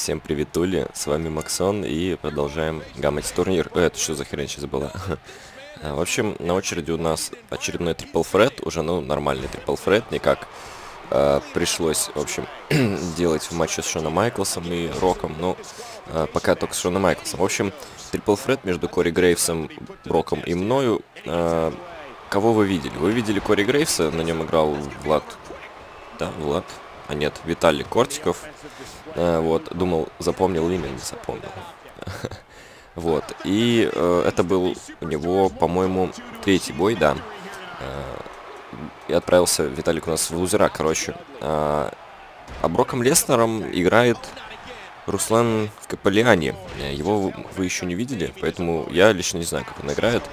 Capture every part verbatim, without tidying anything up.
Всем приветули, с вами Максон, и продолжаем гаммать турнир. Э, это что за хрень сейчас была? В общем, на очереди у нас очередной трипл фред, уже, ну, нормальный трипл фред, не как э, пришлось, в общем, делать в матче с Шоном Майклсом и Роком, ну, э, пока только с Шоном Майклсом. В общем, трипл фред между Кори Грейвсом, Броком и мною. Э, кого вы видели? Вы видели Кори Грейвса, на нем играл Влад, да, Влад? А нет, Виталий Кортиков. Э, вот, думал, запомнил имя, не запомнил. Вот, и э, это был у него, по-моему, третий бой, да. Э, и отправился Виталик у нас в лузера, короче. Э, а Броком Леснером играет Руслан Капеллиани. Его вы еще не видели, поэтому я лично не знаю, как он играет.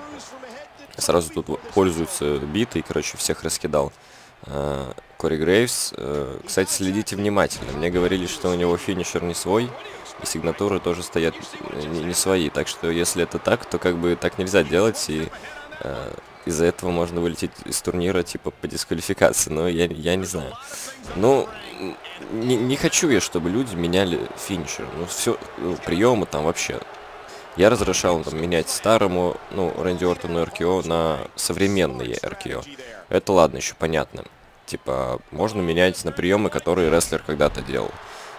Сразу тут пользуется битой, короче, всех раскидал. Uh, Кори Грейвс. Uh, кстати, следите внимательно. Мне говорили, что у него финишер не свой, и сигнатуры тоже стоят не, не свои. Так что, если это так, то как бы так нельзя делать, и uh, из-за этого можно вылететь из турнира, типа, по дисквалификации. Но я, я не знаю. Ну, не, не хочу я, чтобы люди меняли финишер. Ну, все, ну, приемы там вообще. Я разрешал там менять старому, ну, Рэнди Ортону эр кей о на современные эр кей о. Это ладно, еще понятно. Типа, можно менять на приемы, которые рестлер когда-то делал.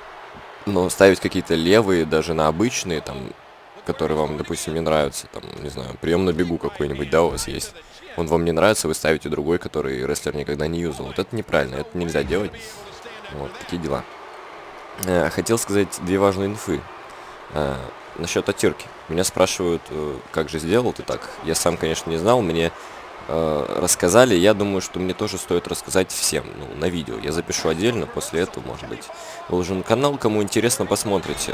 Но ставить какие-то левые, даже на обычные, там, которые вам, допустим, не нравятся, там, не знаю, прием на бегу какой-нибудь, да, у вас есть. Он вам не нравится, вы ставите другой, который рестлер никогда не юзал. Вот это неправильно, это нельзя делать. Вот, такие дела. Э, хотел сказать две важные инфы. Э, насчет отирки. Меня спрашивают, э, как же сделал ты так. Я сам, конечно, не знал, мне рассказали. Я думаю, что мне тоже стоит рассказать всем, ну, на видео. Я запишу отдельно, после этого, может быть, выложу на канал. Кому интересно, посмотрите.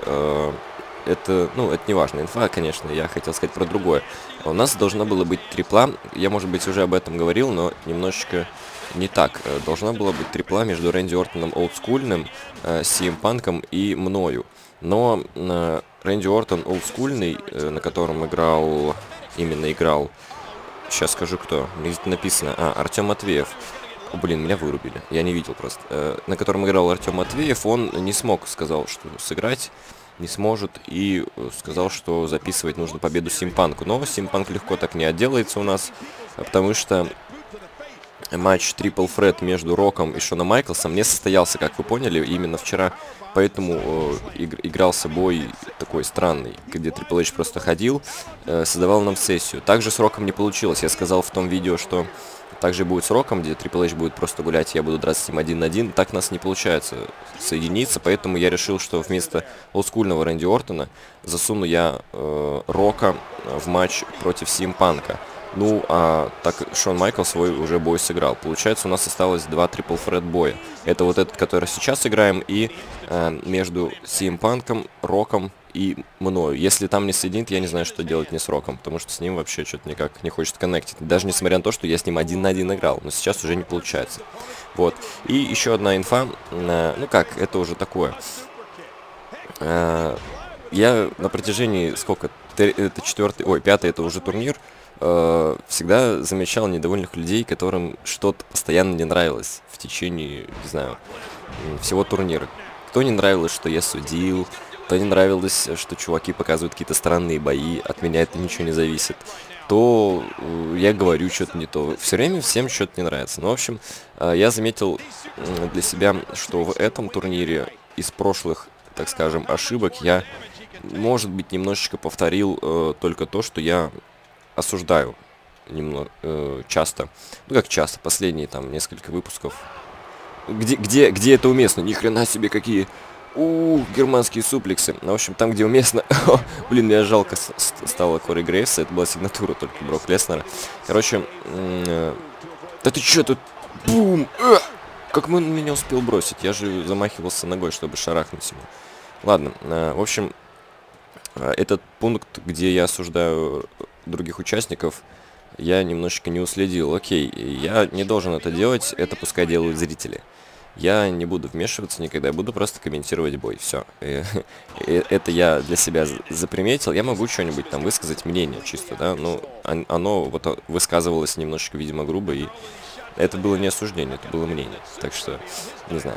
Это, ну, это не важно. Инфа, конечно, я хотел сказать про другое. У нас должна была быть трипла. Я, может быть, уже об этом говорил, но немножечко не так. Должна была быть трипла между Рэнди Ортоном олдскульным, си эм Панком и мною. Но Рэнди Ортон олдскульный, на котором играл, именно играл, сейчас скажу кто. Мне здесь написано. А, Артем Матвеев. О, блин, меня вырубили. Я не видел просто. Э, на котором играл Артем Матвеев, он не смог, сказал, что сыграть не сможет. И сказал, что записывать нужно победу Симпанку. Но Симпанк легко так не отделается у нас. Потому что матч Triple Threat между Роком и Шоном Майклсом не состоялся, как вы поняли, именно вчера. Поэтому э, иг игрался бой такой странный, где Triple H просто ходил, э, создавал нам сессию. Также с Роком не получилось. Я сказал в том видео, что также будет с Роком, где Triple H будет просто гулять, я буду драться с ним один на один. Так у нас не получается соединиться, поэтому я решил, что вместо олдскульного Рэнди Ортона засуну я э, Рока в матч против си эм Панка. Ну, а так Шон Майкл свой уже бой сыграл. Получается, у нас осталось два трипл фред боя. Это вот этот, который сейчас играем, и э, между си эм Панком, Роком и мною. Если там не соединит, я не знаю, что делать не с Роком, потому что с ним вообще что-то никак не хочет коннектить. Даже несмотря на то, что я с ним один на один играл. Но сейчас уже не получается. Вот. И еще одна инфа. Э, ну как, это уже такое. Э, я на протяжении, сколько? Это четвертый, ой, пятый, это уже турнир. Всегда замечал недовольных людей, которым что-то постоянно не нравилось в течение, не знаю, всего турнира. Кто не нравилось, что я судил, кто не нравилось, что чуваки показывают какие-то странные бои, от меня это ничего не зависит, то я говорю что-то не то. Все время всем что-то не нравится. Ну, в общем, я заметил для себя, что в этом турнире из прошлых, так скажем, ошибок я, может быть, немножечко повторил э, только то, что я осуждаю немного э, часто, ну как часто, последние там несколько выпусков, где, где, где это уместно, ни хрена себе какие, у германские суплексы, ну, в общем, там, где уместно, блин, мне жалко стало Кори Грейвса, это была сигнатура только Брок Леснера, короче, э, да ты чё тут, бум, э, как он меня успел бросить, я же замахивался ногой, чтобы шарахнуть ему, ладно, э, в общем, э, этот пункт, где я осуждаю других участников, я немножечко не уследил. Окей, я не должен это делать, это пускай делают зрители. Я не буду вмешиваться никогда, я буду просто комментировать бой. Все. Это я для себя заприметил. Я могу что-нибудь там высказать, мнение чисто, да, но оно вот высказывалось немножечко, видимо, грубо, и это было не осуждение, это было мнение. Так что, не знаю.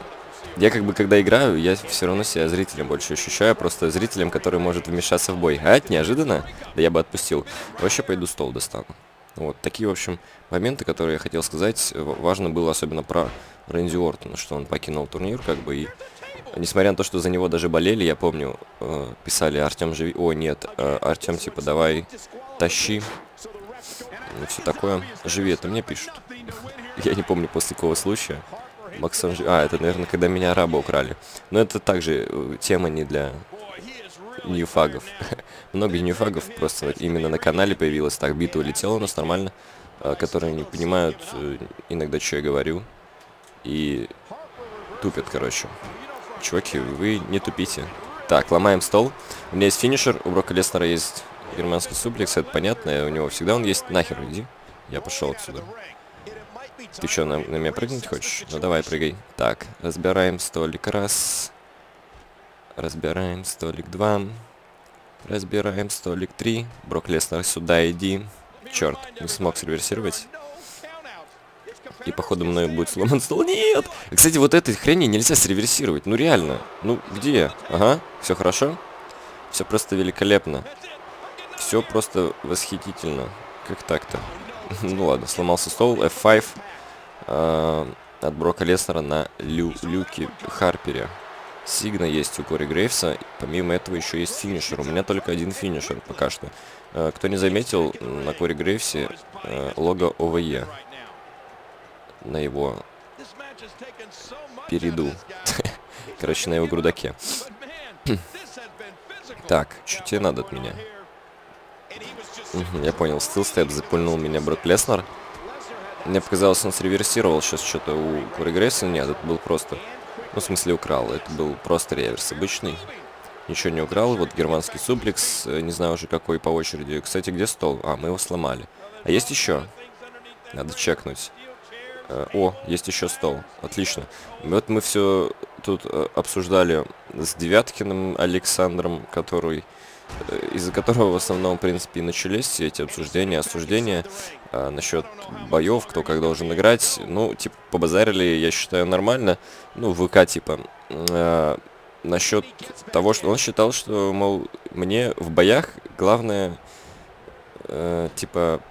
Я как бы, когда играю, я все равно себя зрителем больше ощущаю. Просто зрителем, который может вмешаться в бой. А это неожиданно. Да я бы отпустил. Вообще пойду стол достану. Вот такие, в общем, моменты, которые я хотел сказать. Важно было особенно про Рэнди Ортона, что он покинул турнир, как бы, и несмотря на то, что за него даже болели, я помню, э, писали: Артем, живи... О, нет, э, Артем, типа, давай, тащи. И все такое. Живи, это мне пишут. Я не помню, после какого случая. Максон жив... А, это, наверное, когда меня араба украли. Но это также э, тема не для ньюфагов. Много ньюфагов просто вот именно на канале появилось. Так, бита улетела у нас нормально. Э, которые не понимают э, иногда, что я говорю. И тупят, короче. Чуваки, вы не тупите. Так, ломаем стол. У меня есть финишер, у Брока Леснера есть германский суплекс, это понятно, у него всегда он есть. Нахер иди. Я пошел отсюда. Ты что, на, на меня прыгнуть хочешь? Ну давай, прыгай. Так, разбираем столик раз. Разбираем столик два. Разбираем столик три. Брок Леснер, сюда иди. Черт, не смог реверсировать. И походу мною будет сломан стол. Нет! Кстати, вот этой хрени нельзя среверсировать. Ну реально. Ну где? Ага, все хорошо. Все просто великолепно. Все просто восхитительно. Как так-то? Ну ладно, сломался стол. эф пять э, от Брока Леснера на Лю Люке Харпере. Сигна есть у Кори Грейвса. Помимо этого еще есть финишер. У меня только один финишер пока что. Э, кто не заметил, на Кори Грейвсе э, лого о вэ е. На его переду. Короче, на его грудаке. Так, что тебе надо от меня? Я понял, стилстеп запульнул меня Брок Леснер. Мне показалось, он среверсировал сейчас что-то у Кори Грейвса. Нет, это был просто... Ну, в смысле, украл. Это был просто реверс обычный. Ничего не украл. Вот германский суплекс. Не знаю уже какой по очереди. Кстати, где стол? А, мы его сломали. А есть еще? Надо чекнуть. О, есть еще стол. Отлично. Вот мы все тут обсуждали с Девяткиным Александром, который, из-за которого в основном, в принципе, и начались все эти обсуждения, осуждения а, насчет боев, кто как должен играть. Ну, типа, побазарили, я считаю, нормально. Ну, в ВК, типа, а, насчет того, что он считал, что, мол, мне в боях главное, а, типа...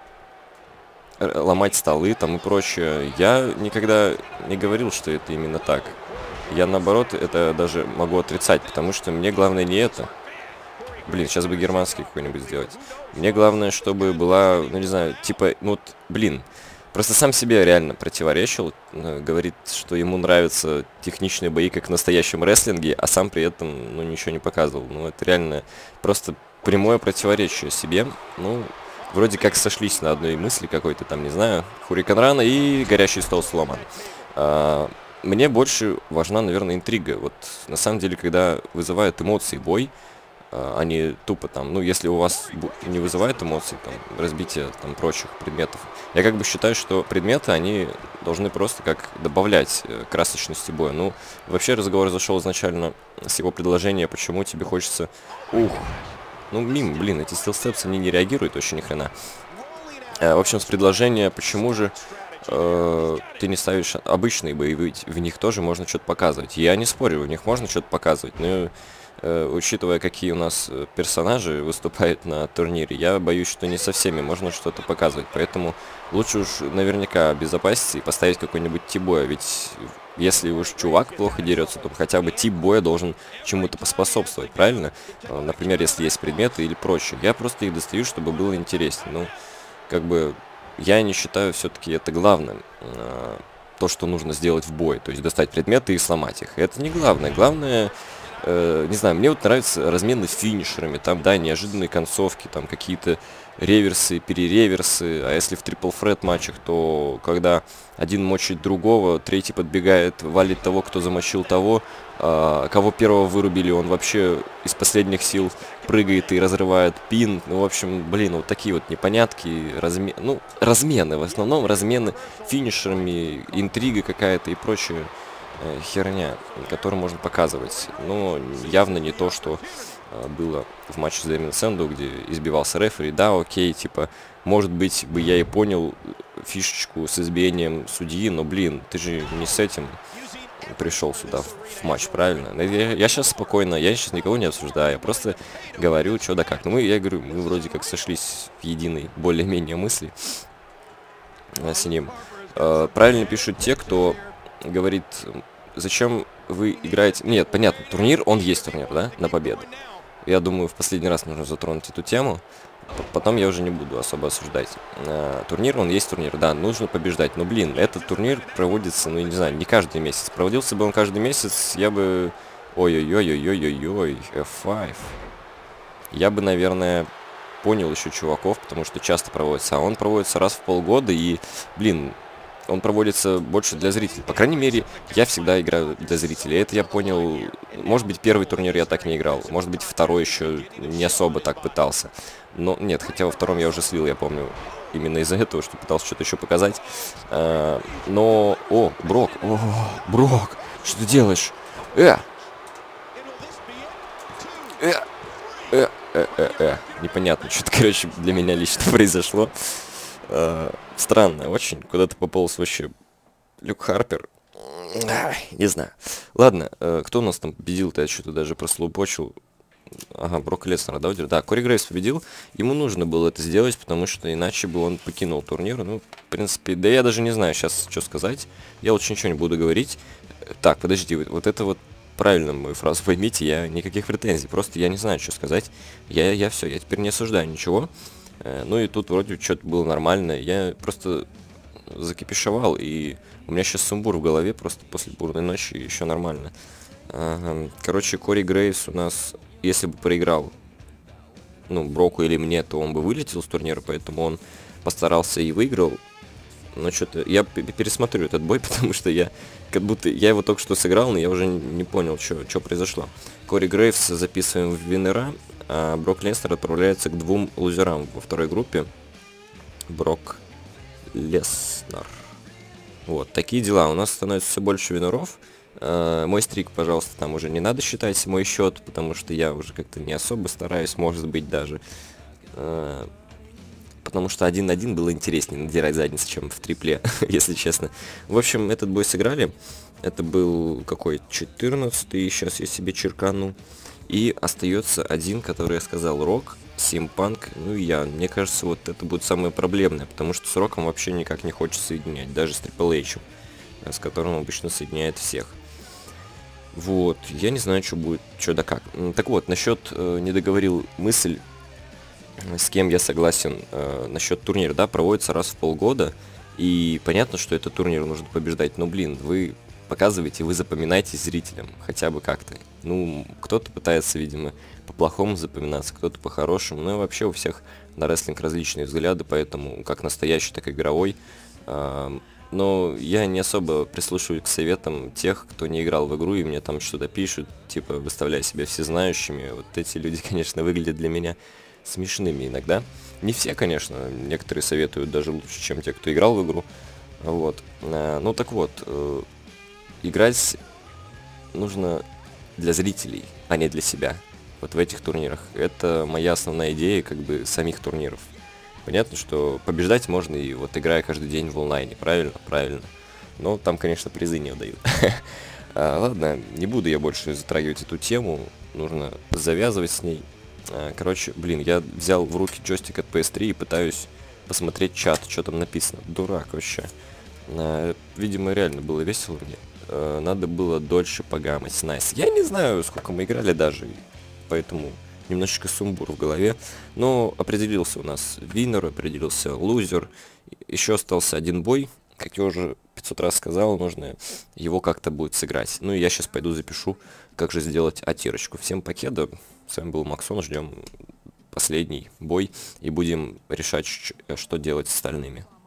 ломать столы там и прочее. Я никогда не говорил, что это именно так. Я, наоборот, это даже могу отрицать, потому что мне главное не это. Блин, сейчас бы германский какой-нибудь сделать. Мне главное, чтобы была, ну не знаю, типа, ну вот, блин, просто сам себе реально противоречил. Говорит, что ему нравятся техничные бои, как в настоящем рестлинге, а сам при этом, ну, ничего не показывал. Ну, это реально просто прямое противоречие себе. Ну... Вроде как сошлись на одной мысли какой-то там, не знаю, Хурикан Рана и горящий стол сломан. А, мне больше важна, наверное, интрига. Вот на самом деле, когда вызывает эмоции бой, а, а не тупо там, ну, если у вас не вызывает эмоций, там, разбитие там прочих предметов, я как бы считаю, что предметы, они должны просто как добавлять э, красочности боя. Ну, вообще разговор зашел изначально с его предложения, почему тебе хочется... Ух... Ну, мимо, блин, эти стилстепсы, они не реагируют вообще ни хрена. Э, в общем, с предложения, почему же э, ты не ставишь обычные боевые, в них тоже можно что-то показывать. Я не спорю, в них можно что-то показывать, но э, учитывая, какие у нас персонажи выступают на турнире, я боюсь, что не со всеми можно что-то показывать. Поэтому лучше уж наверняка обезопаситься и поставить какой-нибудь тип боя, ведь... Если уж чувак плохо дерется, то хотя бы тип боя должен чему-то поспособствовать, правильно? Например, если есть предметы или прочее. Я просто их достаю, чтобы было интереснее. Ну, как бы, я не считаю все-таки это главным. То, что нужно сделать в бой. То есть достать предметы и сломать их. Это не главное. Главное, э, не знаю, мне вот нравятся размены финишерами. Там, да, неожиданные концовки, там какие-то реверсы, перереверсы. А если в трипл фрет матчах, то когда один мочит другого, третий подбегает, валит того, кто замочил того, а, кого первого вырубили, он вообще из последних сил прыгает и разрывает пин. Ну, в общем, блин, вот такие вот непонятки, разме... ну, размены, в основном размены финишерами, интрига какая-то и прочая э, херня, которую можно показывать. Но явно не то, что было в матче с Дэмин Сэнду, где избивался рефери. Да, окей, типа, может быть, бы я и понял фишечку с избиением судьи, но, блин, ты же не с этим пришел сюда в, в матч, правильно? Но Я, я сейчас спокойно, я сейчас никого не обсуждаю, я просто говорю, что да как. Ну, мы, я говорю, мы вроде как сошлись в единой более-менее мысли э, с ним. Э, правильно пишут те, кто говорит, зачем вы играете... Нет, понятно, турнир, он есть турнир, да, на победу. Я думаю, в последний раз нужно затронуть эту тему. Потом я уже не буду особо осуждать. А, турнир, он есть турнир, да, нужно побеждать. Но, блин, этот турнир проводится, ну, я не знаю, не каждый месяц. Проводился бы он каждый месяц, я бы... Ой-ой-ой-ой-ой-ой-ой, эф пять. Я бы, наверное, понял еще чуваков, потому что часто проводится. А он проводится раз в полгода, и, блин, он проводится больше для зрителей. По крайней мере, я всегда играю для зрителей. Это я понял. Может быть, первый турнир я так не играл. Может быть, второй еще не особо так пытался. Но нет, хотя во втором я уже слил, я помню. Именно из-за этого, что пытался что-то еще показать. А, но... О, Брок. О, Брок. Что ты делаешь? Э! Э! Э! Э! Э! Э! Непонятно. Что-то, короче, для меня лично произошло. Uh, странно, очень. Куда-то пополз вообще Люк Харпер. Ай, не знаю. Ладно, uh, кто у нас там победил-то? Я что-то даже прослоупочил. Ага, Брок Леснер, да, да, Кори Грейвс победил. Ему нужно было это сделать, потому что иначе бы он покинул турнир. Ну, в принципе, да я даже не знаю сейчас, что сказать. Я лучше ничего не буду говорить. Так, подожди, вот, вот это вот правильно мою фразу поймите, я никаких претензий. Просто я не знаю, что сказать. Я, я все, я теперь не осуждаю ничего. Ну и тут вроде что-то было нормально. Я просто закипишевал, и у меня сейчас сумбур в голове, просто после бурной ночи еще нормально. Ага. Короче, Кори Грейвс у нас, если бы проиграл, ну, Броку или мне, то он бы вылетел с турнира, поэтому он постарался и выиграл. Но что-то... Я пересмотрю этот бой, потому что я как будто... Я его только что сыграл, но я уже не понял, что произошло. Кори Грейвс записываем в виннера. А Брок Леснер отправляется к двум лузерам во второй группе. Брок Леснер. Вот, такие дела. У нас становится все больше винеров. А, мой стрик, пожалуйста, там уже не надо считать мой счет, потому что я уже как-то не особо стараюсь, может быть, даже. А, потому что один на один было интереснее надирать задницу, чем в трипле, если честно. В общем, этот бой сыграли. Это был какой? четырнадцатый, сейчас я себе черкану. И остается один, который я сказал, Рок, Симпанк, ну и я. Мне кажется, вот это будет самое проблемное, потому что с Роком вообще никак не хочется соединять, даже с Трипл Эйчем, с которым обычно соединяет всех. Вот, я не знаю, что будет, что да как. Так вот, насчет, э, не договорил мысль, с кем я согласен, э, насчет турнира, да, проводится раз в полгода, и понятно, что этот турнир нужно побеждать, но, блин, вы... показывайте, вы запоминаете зрителям, хотя бы как-то. Ну, кто-то пытается, видимо, по-плохому запоминаться, кто-то по-хорошему. Ну и вообще у всех на рестлинг различные взгляды, поэтому как настоящий, так и игровой. А, но я не особо прислушиваюсь к советам тех, кто не играл в игру, и мне там что-то пишут, типа, выставляя себя всезнающими. Вот эти люди, конечно, выглядят для меня смешными иногда. Не все, конечно, некоторые советуют даже лучше, чем те, кто играл в игру. Вот. А, ну так вот... Играть нужно для зрителей, а не для себя. Вот в этих турнирах. Это моя основная идея, как бы, самих турниров. Понятно, что побеждать можно и вот играя каждый день в онлайне, правильно? Правильно. Но там, конечно, призы не дают. Ладно, не буду я больше затрагивать эту тему. Нужно завязывать с ней. А, короче, блин, я взял в руки джойстик от пи эс три и пытаюсь посмотреть чат, что там написано. Дурак вообще. А, видимо, реально было весело мне. Надо было дольше погамать. Найс. Я не знаю, сколько мы играли даже, поэтому немножечко сумбур в голове. Но определился у нас виннер, определился лузер. Еще остался один бой. Как я уже пятьсот раз сказал, нужно его как-то будет сыграть. Ну и я сейчас пойду запишу, как же сделать атирочку. Всем покеда. С вами был Максон. Ждем последний бой и будем решать, что делать с остальными.